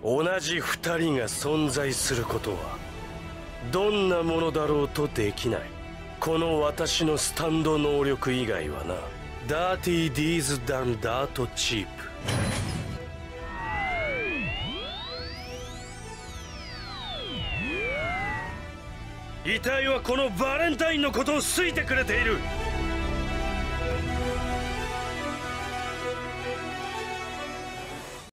同じ二人が存在することはどんなものだろうとできない。この私のスタンド能力以外はな。ダーティー・ディーズ・ダン・ダート・チープ。遺体はこのバレンタインのことを好いてくれている。